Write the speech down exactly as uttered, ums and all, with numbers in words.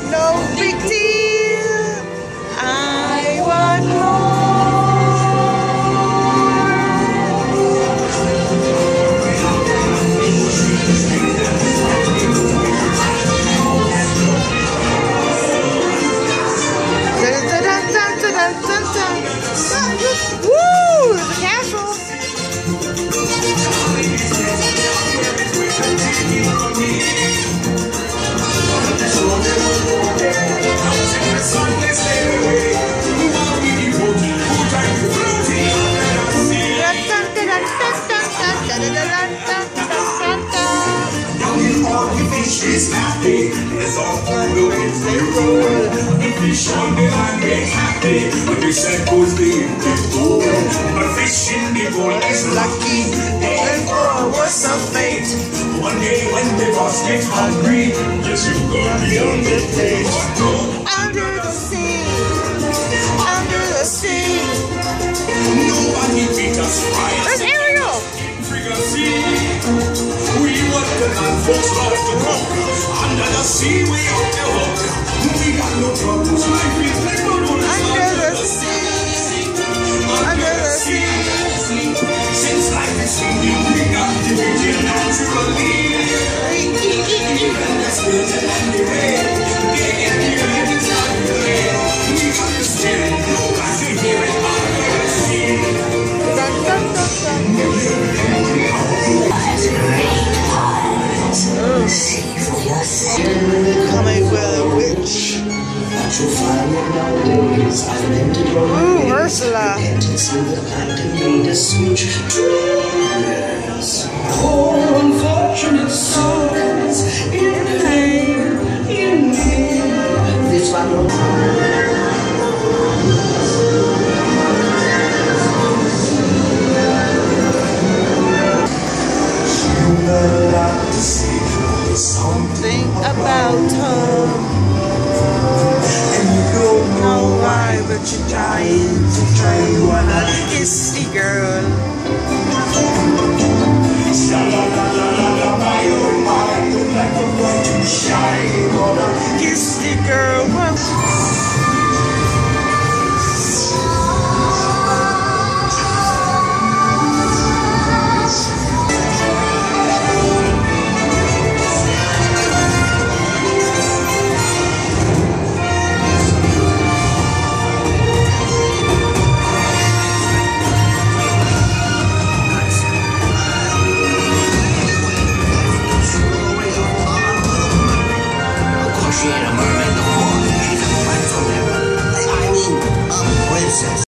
No big deal. I want more. Dun, dun, dun, dun, dun, dun, dun. Woo! There's a castle. She's happy, it's all through the road. The fish on the land make happy, but they said goes the boat. But fish in the bowl is lucky, and for a worse of fate. One day when the boss get hungry, yes, you're gonna be on the plate. Under the sea, under the sea. Nobody beat us right. There's Ariel. We want the land folks love to cook. Under the sea, we out the hook. We got no troubles. Life is like a roller. Under the sea, under the sea. Since life is sweet, we got to begin naturally. Even the spirit and the rain, they get here and it's not delayed. We got the spirit, I can hear it on the sea. Dun, dun, dun, dun. See for yourself. Coming with a witch. You'll find that nowadays I've been to go Ooh, Ursula. repentance in the land and lead a switch. Yes. Poor unfortunate souls in pain, in need. This one will Something about her. And you don't know why, but you're trying to try. You wanna kiss the girl. Kiss the girl. she ain't a mermaid no more. She's a pretzel. I mean, a princess.